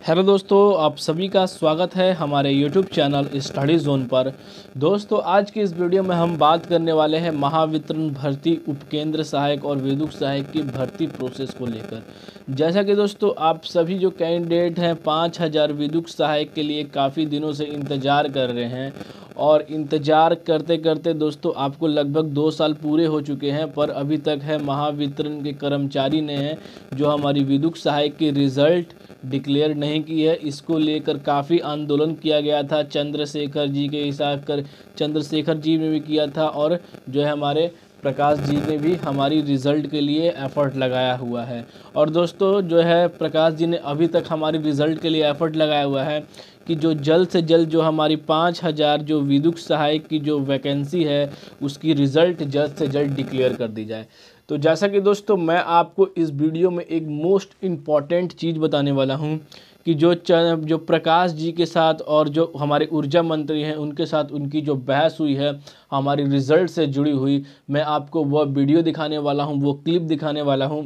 Hello दोस्तों, आप सभी का स्वागत है हमारे यूट्यूब चैनल स्टडी जोन पर। दोस्तों, आज की इस वीडियो में हम बात करने वाले हैं महावितरण भर्ती उपकेंद्र सहायक और विदुक सहायक की भर्ती प्रोसेस को लेकर। जैसा कि दोस्तों आप सभी जो कैंडिडेट हैं 5000 विदुक सहायक के लिए काफ़ी दिनों से इंतज़ार कर रहे हैं और इंतज़ार करते करते दोस्तों आपको लगभग 2 साल पूरे हो चुके हैं, पर अभी तक है महावितरण के कर्मचारी ने हैं जो हमारी विदुक सहायक की रिज़ल्ट डिक्लेयर नहीं की है। इसको लेकर काफ़ी आंदोलन किया गया था। चंद्रशेखर जी के हिसाब कर चंद्रशेखर जी ने भी किया था और जो है हमारे प्रकाश जी ने भी हमारी रिज़ल्ट के लिए एफ़र्ट लगाया हुआ है। और दोस्तों जो है प्रकाश जी ने अभी तक हमारी रिज़ल्ट के लिए एफ़र्ट लगाया हुआ है कि जो जल्द से जल्द जो हमारी 5000 जो विदुक सहायक की जो वैकेंसी है उसकी रिज़ल्ट जल्द से जल्द डिक्लेयर कर दी जाए। तो जैसा कि दोस्तों मैं आपको इस वीडियो में एक मोस्ट इम्पॉर्टेंट चीज़ बताने वाला हूं कि जो प्रकाश जी के साथ और जो हमारे ऊर्जा मंत्री हैं उनके साथ उनकी जो बहस हुई है हमारी रिज़ल्ट से जुड़ी हुई, मैं आपको वह वीडियो दिखाने वाला हूं, वो क्लिप दिखाने वाला हूं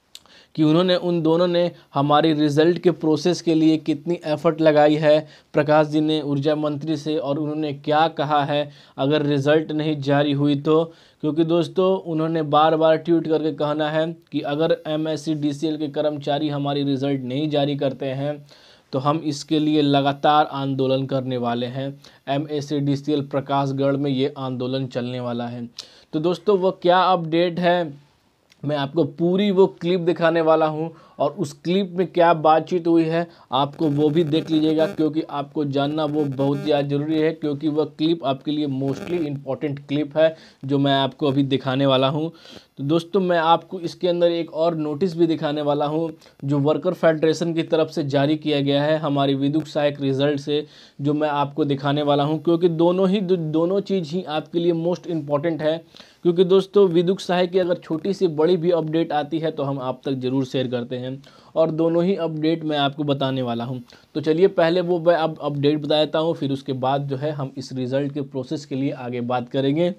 कि उन दोनों ने हमारी रिज़ल्ट के प्रोसेस के लिए कितनी एफ़र्ट लगाई है प्रकाश जी ने ऊर्जा मंत्री से, और उन्होंने क्या कहा है अगर रिज़ल्ट नहीं जारी हुई तो। क्योंकि दोस्तों उन्होंने बार बार ट्वीट करके कहना है कि अगर MSc-DCL के कर्मचारी हमारी रिज़ल्ट नहीं जारी करते हैं तो हम इसके लिए लगातार आंदोलन करने वाले हैं। MSc-DCL प्रकाशगढ़ में ये आंदोलन चलने वाला है। तो दोस्तों वो क्या अपडेट है मैं आपको पूरी वो क्लिप दिखाने वाला हूं, और उस क्लिप में क्या बातचीत हुई है आपको वो भी देख लीजिएगा, क्योंकि आपको जानना वो बहुत ज़्यादा ज़रूरी है, क्योंकि वह क्लिप आपके लिए मोस्टली इम्पॉर्टेंट क्लिप है जो मैं आपको अभी दिखाने वाला हूं। तो दोस्तों मैं आपको इसके अंदर एक और नोटिस भी दिखाने वाला हूं जो वर्कर फेडरेशन की तरफ से जारी किया गया है हमारी विदुक सहायक रिज़ल्ट से, जो मैं आपको दिखाने वाला हूँ, क्योंकि दोनों चीज़ ही आपके लिए मोस्ट इम्पॉर्टेंट है। क्योंकि दोस्तों विदुक सहायक की अगर छोटी सी बड़ी भी अपडेट आती है तो हम आप तक ज़रूर शेयर करते हैं, और दोनों ही अपडेट मैं आपको बताने वाला हूं। तो चलिए पहले वो मैं अब अपडेट बता देता हूं, फिर उसके बाद जो है हम इस रिज़ल्ट के प्रोसेस के लिए आगे बात करेंगे।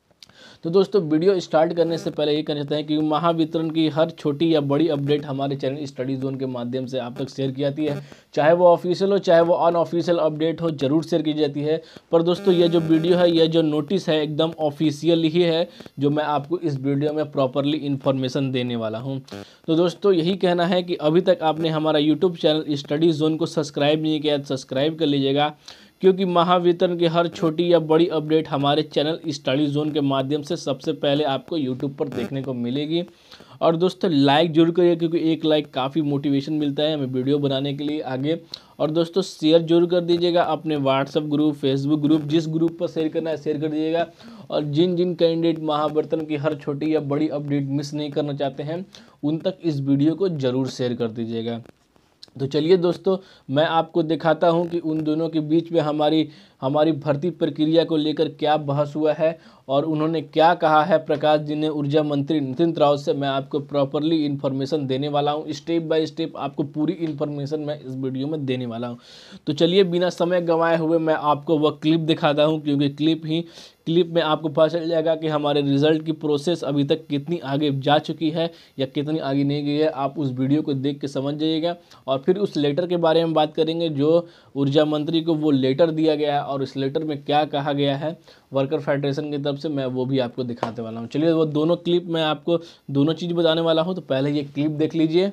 तो दोस्तों वीडियो स्टार्ट करने से पहले ये कहना चाहते हैं कि महावितरण की हर छोटी या बड़ी अपडेट हमारे चैनल स्टडी जोन के माध्यम से आप तक शेयर की जाती है, चाहे वो ऑफिशियल हो चाहे वो अनऑफिशियल अपडेट हो, जरूर शेयर की जाती है। पर दोस्तों ये जो वीडियो है, यह जो नोटिस है एकदम ऑफिशियल ही है, जो मैं आपको इस वीडियो में प्रॉपरली इन्फॉर्मेशन देने वाला हूँ। तो दोस्तों यही कहना है कि अभी तक आपने हमारा यूट्यूब चैनल स्टडी जोन को सब्सक्राइब नहीं किया तो सब्सक्राइब कर लीजिएगा, क्योंकि महावितरण की हर छोटी या बड़ी अपडेट हमारे चैनल स्टडी जोन के माध्यम से सबसे पहले आपको यूट्यूब पर देखने को मिलेगी। और दोस्तों लाइक जरूर करिए, क्योंकि एक लाइक काफ़ी मोटिवेशन मिलता है हमें वीडियो बनाने के लिए आगे। और दोस्तों शेयर जरूर कर दीजिएगा अपने व्हाट्सएप ग्रुप, फेसबुक ग्रुप, जिस ग्रुप पर शेयर करना है शेयर कर दीजिएगा। और जिन जिन कैंडिडेट महावितरण की हर छोटी या बड़ी अपडेट मिस नहीं करना चाहते हैं उन तक इस वीडियो को ज़रूर शेयर कर दीजिएगा। तो चलिए दोस्तों मैं आपको दिखाता हूं कि उन दोनों के बीच में हमारी भर्ती प्रक्रिया को लेकर क्या बहस हुआ है और उन्होंने क्या कहा है प्रकाश जी ने ऊर्जा मंत्री नितिन राउत से। मैं आपको प्रॉपरली इन्फॉर्मेशन देने वाला हूं, स्टेप बाय स्टेप आपको पूरी इन्फॉर्मेशन मैं इस वीडियो में देने वाला हूं। तो चलिए बिना समय गंवाए हुए मैं आपको वह क्लिप दिखाता हूं, क्योंकि क्लिप में आपको पता चल जाएगा कि हमारे रिज़ल्ट की प्रोसेस अभी तक कितनी आगे जा चुकी है या कितनी आगे नहीं गई है। आप उस वीडियो को देख के समझ जाइएगा, और फिर उस लेटर के बारे में बात करेंगे जो ऊर्जा मंत्री को वो लेटर दिया गया है और इस लेटर में क्या कहा गया है वर्कर फेडरेशन की तरफ से, मैं वो भी आपको दिखाते वाला हूँ। चलिए वो दोनों क्लिप मैं आपको दोनों चीज़ बताने वाला हूँ, तो पहले ये क्लिप देख लीजिए।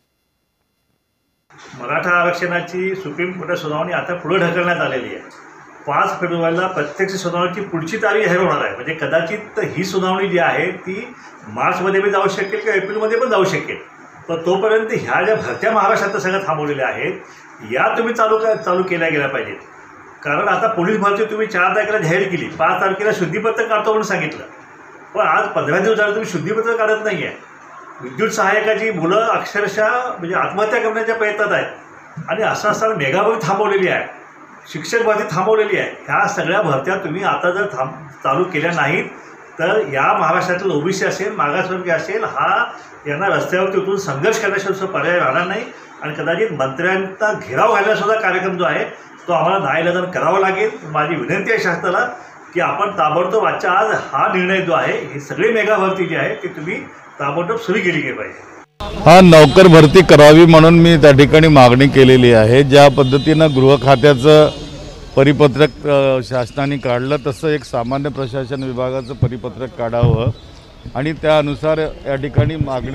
मराठा आरक्षणाची सुप्रीम कोर्टात सुनावणी आता पुढे ढकलण्यात आलेली आहे। 5 फेब्रुवारीला प्रत्यक्ष सुनावणीची पुढची तारीख जाहीर होणार आहे। म्हणजे कदाचित ही सुनावणी जी आहे ती मार्चमध्ये पण जाऊ शकेल किंवा एप्रिलमध्ये पण जाऊ शकेल, पण तोपर्यंत ह्या ज्या भरत्या महाराष्ट्रात सगळ्या थांबवलेल्या आहेत या तुम्ही चालू केल्या गेल्या पाहिजेत। कारण आता पोलीस भरती तुम्ही 4 तारखेला जाहीर केली, 5 तारखेला शुद्धीपत्र काढतो म्हणून सांगितलं, पण आज 15 दिवस झाले तुम्ही शुद्धीपत्र काढत नाही आहे। विद्युत सहायकाची मुलं अक्षरशः म्हणजे आत्महत्या करण्याच्या प्रयत्नात आहेत, आणि असं असताना मेगा भरती थांबवलेली आहे, शिक्षक भरती थांबवलेली आहे। ह्या सगळ्या भरत्या तुम्ही आता जर चालू केल्या नाहीत तर या महाराष्ट्रातील ओबीसी असेल, मागासवर्गीय असेल, यांना रस्त्यावरती उतरून संघर्ष करण्याशिवाय पर्याय राहणार नाही, आणि कदाचित मंत्र्यांचा घेराव घालण्यासुद्धा कार्यक्रम जो आहे तो आम्हाला नाईलाजाने करावा लागेल। माझी विनंती आहे शासनाला की आपण ताबडतोब आजच्या आज हा निर्णय जो आहे ही सगळी मेगा भरती जी आहे ती तुम्ही ताबडतोब सुरू केली पाहिजे। हा नोकर भरती करावी म्हणून मी त्या ठिकाणी मागणी केलेली आहे। ज्या पद्धतीनं गृह खात्याचं परिपत्रक शासनाने काढलं तसं एक सामान्य प्रशासन विभागाचं परिपत्रक काढावं आणि त्यानुसार या ठिकाणी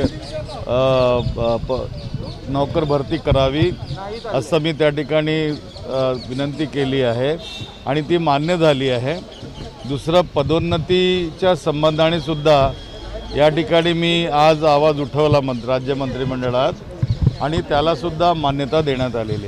नोकर भरती करावी असं मी त्या ठिकाणी विनंती केली आहे आणि ती मान्य झाली आहे। दुसरं पदोन्नतीच्या संबंधाने सुद्धा या ठिकाणी मी आज आवाज उठवला राज्य मंत्रिमंडळात आणि त्याला सुद्धा मान्यता देण्यात आलेली है।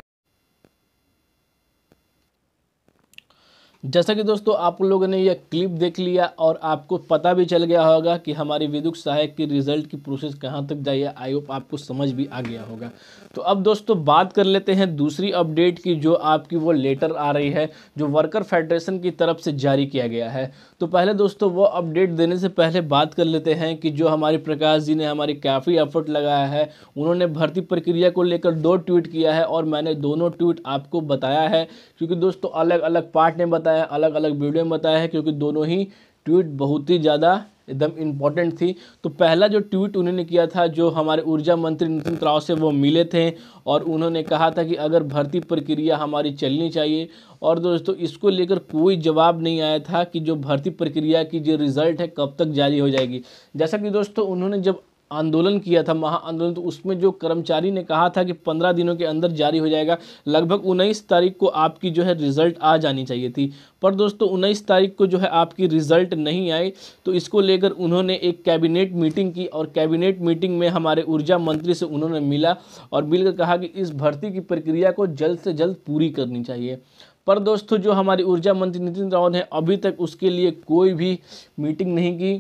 जैसा कि दोस्तों आप लोगों ने यह क्लिप देख लिया और आपको पता भी चल गया होगा कि हमारी विदुक सहायक की रिजल्ट की प्रोसेस कहां तक जाए, आई होप आपको समझ भी आ गया होगा। तो अब दोस्तों बात कर लेते हैं दूसरी अपडेट की, जो आपकी वो लेटर आ रही है जो वर्कर फेडरेशन की तरफ से जारी किया गया है। तो पहले दोस्तों वो अपडेट देने से पहले बात कर लेते हैं कि जो हमारे प्रकाश जी ने हमारी काफ़ी एफर्ट लगाया है, उन्होंने भर्ती प्रक्रिया को लेकर 2 ट्वीट किया है और मैंने दोनों ट्वीट आपको बताया है, क्योंकि दोस्तों अलग अलग पार्ट ने बताया, अलग अलग वीडियो में बताया है, क्योंकि दोनों ही ट्वीट बहुत ही ज़्यादा एकदम इम्पॉर्टेंट थी। तो पहला जो ट्वीट उन्होंने किया था, जो हमारे ऊर्जा मंत्री नितिन राव से वो मिले थे और उन्होंने कहा था कि अगर भर्ती प्रक्रिया हमारी चलनी चाहिए, और दोस्तों इसको लेकर कोई जवाब नहीं आया था कि जो भर्ती प्रक्रिया की जो रिज़ल्ट है कब तक जारी हो जाएगी। जैसा कि दोस्तों उन्होंने जब आंदोलन किया था, महा आंदोलन, तो उसमें जो कर्मचारी ने कहा था कि 15 दिनों के अंदर जारी हो जाएगा, लगभग 19 तारीख को आपकी जो है रिज़ल्ट आ जानी चाहिए थी। पर दोस्तों 19 तारीख को जो है आपकी रिज़ल्ट नहीं आई, तो इसको लेकर उन्होंने एक कैबिनेट मीटिंग की और कैबिनेट मीटिंग में हमारे ऊर्जा मंत्री से उन्होंने मिला और मिलकर कहा कि इस भर्ती की प्रक्रिया को जल्द से जल्द पूरी करनी चाहिए। पर दोस्तों जो हमारी ऊर्जा मंत्री नितिन राव ने अभी तक उसके लिए कोई भी मीटिंग नहीं की।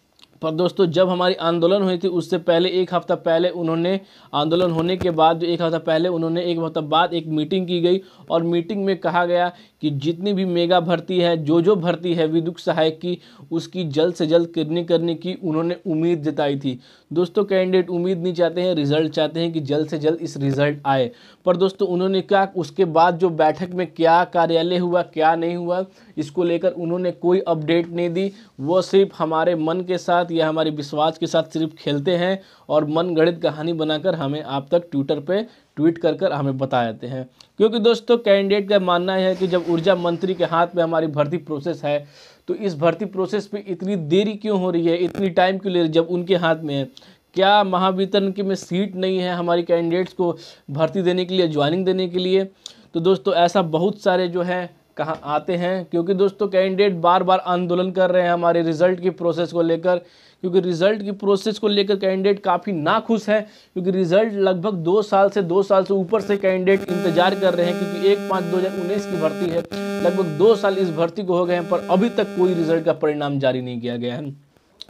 पर दोस्तों जब हमारी आंदोलन हुई थी उससे पहले एक हफ़्ता पहले उन्होंने, आंदोलन होने के बाद जो एक हफ़्ता पहले उन्होंने, एक हफ़्ता बाद एक मीटिंग की गई और मीटिंग में कहा गया कि जितनी भी मेगा भर्ती है, जो भर्ती है विदुक सहायक की, उसकी जल्द से जल्द करने की उन्होंने उम्मीद जताई थी। दोस्तों कैंडिडेट उम्मीद नहीं चाहते हैं, रिज़ल्ट चाहते हैं कि जल्द से जल्द इस रिज़ल्ट आए। पर दोस्तों उन्होंने क्या, उसके बाद जो बैठक में क्या कार्यालय हुआ, क्या नहीं हुआ, इसको लेकर उन्होंने कोई अपडेट नहीं दी। वो सिर्फ हमारे मन के साथ या हमारे विश्वास के साथ सिर्फ खेलते हैं और मन गढ़ित कहानी बनाकर हमें आप तक ट्विटर पे ट्वीट कर हमें बता देते हैं। क्योंकि दोस्तों कैंडिडेट का मानना है कि जब ऊर्जा मंत्री के हाथ में हमारी भर्ती प्रोसेस है, तो इस भर्ती प्रोसेस पे इतनी देरी क्यों हो रही है, इतनी टाइम क्यों ले रही है जब उनके हाथ में है? क्या महावितरण के में सीट नहीं है हमारी कैंडिडेट्स को भर्ती देने के लिए, ज्वाइनिंग देने के लिए? तो दोस्तों ऐसा बहुत सारे जो है कहाँ आते हैं, क्योंकि दोस्तों कैंडिडेट बार बार आंदोलन कर रहे हैं हमारे रिज़ल्ट की प्रोसेस को लेकर, क्योंकि रिज़ल्ट की प्रोसेस को लेकर कैंडिडेट काफ़ी नाखुश है, क्योंकि रिज़ल्ट लगभग 2 साल से ऊपर से कैंडिडेट इंतजार कर रहे हैं, क्योंकि 1/5/2019 की भर्ती है, लगभग 2 साल इस भर्ती को हो गए हैं, पर अभी तक कोई रिज़ल्ट का परिणाम जारी नहीं किया गया है।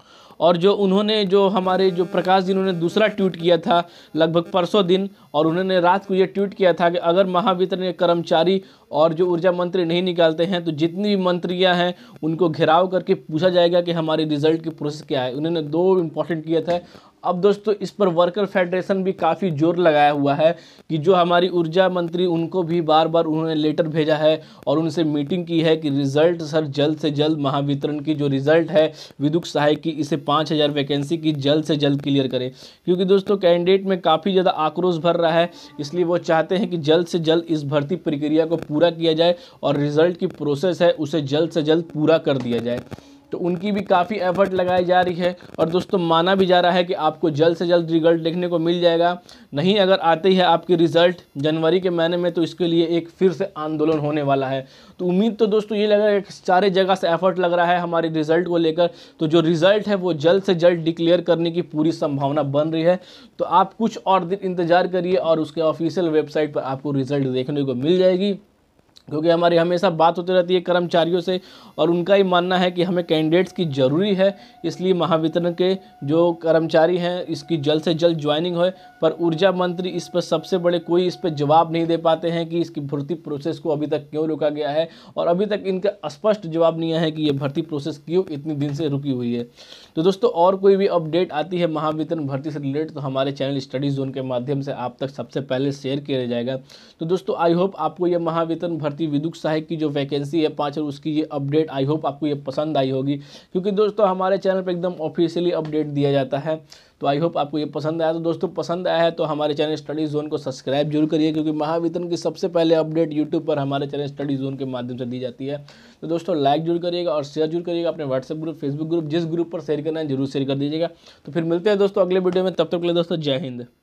और जो उन्होंने, जो हमारे जो प्रकाश जी, उन्होंने दूसरा ट्वीट किया था लगभग परसों दिन, और उन्होंने रात को ये ट्वीट किया था कि अगर महावितरण के कर्मचारी और जो ऊर्जा मंत्री नहीं निकालते हैं तो जितनी भी मंत्रियां हैं उनको घेराव करके पूछा जाएगा कि हमारी रिज़ल्ट की प्रोसेस क्या है। उन्होंने 2 इम्पॉर्टेंट किया था। अब दोस्तों इस पर वर्कर फेडरेशन भी काफ़ी जोर लगाया हुआ है कि जो हमारी ऊर्जा मंत्री, उनको भी बार बार उन्होंने लेटर भेजा है और उनसे मीटिंग की है कि रिज़ल्ट सर जल्द से जल्द महावितरण की जो रिज़ल्ट है विदुक सहायक की, इसे 5000 वैकेंसी की जल्द से जल्द क्लियर करें। क्योंकि दोस्तों कैंडिडेट में काफ़ी ज़्यादा आक्रोश भर रहा है, इसलिए वो चाहते हैं कि जल्द से जल्द इस भर्ती प्रक्रिया को पूरा किया जाए और रिज़ल्ट की प्रोसेस है उसे जल्द से जल्द पूरा कर दिया जाए। तो उनकी भी काफ़ी एफर्ट लगाई जा रही है और दोस्तों माना भी जा रहा है कि आपको जल्द से जल्द रिजल्ट देखने को मिल जाएगा। नहीं अगर आते ही है आपके रिज़ल्ट जनवरी के महीने में, तो इसके लिए एक फिर से आंदोलन होने वाला है। तो उम्मीद तो दोस्तों ये लग रहा है कि सारे जगह से एफर्ट लग रहा है हमारे रिज़ल्ट को लेकर, तो जो रिज़ल्ट है वो जल्द से जल्द डिक्लेयर करने की पूरी संभावना बन रही है। तो आप कुछ और दिन इंतज़ार करिए और उसके ऑफिशियल वेबसाइट पर आपको रिज़ल्ट देखने को मिल जाएगी। क्योंकि हमारी हमेशा बात होती रहती है कर्मचारियों से और उनका ही मानना है कि हमें कैंडिडेट्स की ज़रूरी है, इसलिए महावितरण के जो कर्मचारी हैं इसकी जल्द से जल्द ज्वाइनिंग हो। पर ऊर्जा मंत्री इस पर सबसे बड़े कोई इस पर जवाब नहीं दे पाते हैं कि इसकी भर्ती प्रोसेस को अभी तक क्यों रोका गया है, और अभी तक इनका स्पष्ट जवाब नहीं है कि ये भर्ती प्रोसेस क्यों इतनी दिन से रुकी हुई है। तो दोस्तों और कोई भी अपडेट आती है महावितरण भर्ती से रिलेटेड तो हमारे चैनल स्टडी जोन के माध्यम से आप तक सबसे पहले शेयर किया जाएगा। तो दोस्तों आई होप आपको यह महावितरण भर्ती भर्ती विदुक सहायक की जो वैकेंसी है 5 और उसकी ये अपडेट, आई होप आपको ये पसंद आई होगी, क्योंकि दोस्तों हमारे चैनल पर एकदम ऑफिशियली अपडेट दिया जाता है। तो आई होप आपको ये पसंद आया। तो दोस्तों पसंद आया है तो हमारे चैनल स्टडी जोन को सब्सक्राइब जरूर करिए, क्योंकि महावितरण की सबसे पहले अपडेट यूट्यूब पर हमारे चैनल स्टडी जोन के माध्यम से दी जाती है। तो दोस्तों लाइक जरूर करिएगा और शेयर जरूर करिएगा अपने व्हाट्सएप ग्रुप, फेसबुक ग्रुप, जिस ग्रुप पर शेयर करना है जरूर शेयर कर दीजिएगा। तो फिर मिलते हैं दोस्तों अगले वीडियो में, तब तक के लिए दोस्तों जय हिंद।